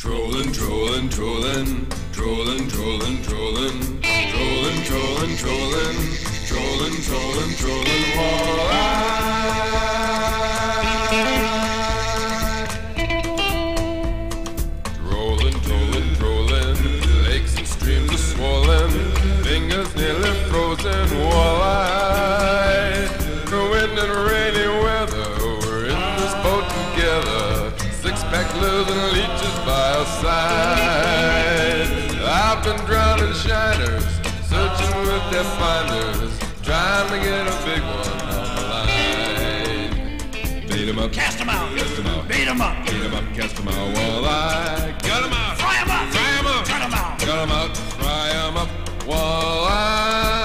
Trolling, trolling, trolling, trolling, trolling, trolling, trolling, trolling, trolling, trolling, trolling, trolling, Trolling, trolling, trolling, lakes and streams are swollen, fingers nearly frozen, walleye. The wind and rainy weather, we're in this boat together, six-pack lives and leeches by our side. I've been drowning shiners, searching with their finders, trying to get a big one on the line. Beat 'em up, Cast 'em out. cast 'em out, Beat 'em up. beat 'em up, cast 'em out, walleye. Got 'em out, Fry 'em up. fry 'em up, Cut 'em out. got 'em out, fry 'em up, walleye.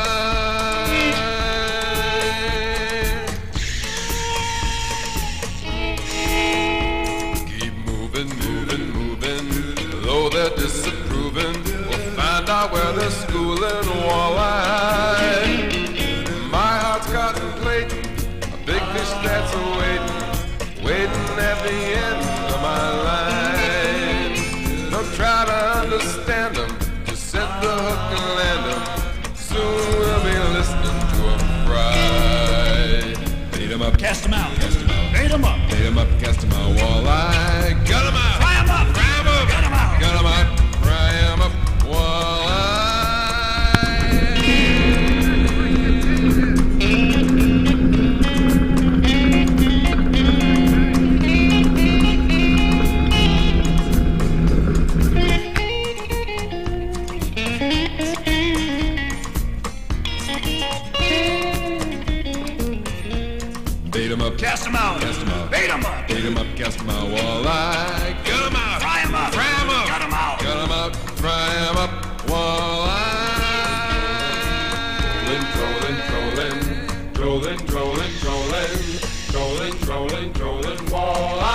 Keep moving, moving, moving, though they're disapproving, we'll find out where they're schooling, walleye. My heart's contemplating a big fish that's waiting, waiting at the end of my line. Don't try to understand them, just set the hook and land them. Soon we'll be listening to 'em fry. Beat 'em up, Cast 'em out. cast 'em out, Beat 'em up. beat 'em up, cast 'em out, walleye. Got 'em out, Fry 'em up. fry 'em up, Cut 'em out. got 'em out, fry 'em up, walleye. Beat 'em up, Cast 'em out. cast 'em out, Beat 'em up. beat 'em up, cast 'em out, walleye. Got 'em out, Fry 'em up. fry 'em up, Cut 'em out. got 'em out, fry 'em up, walleye. Trolling, trolling, trolling, trolling, trolling, trolling, trolling, trolling, trolling, walleye.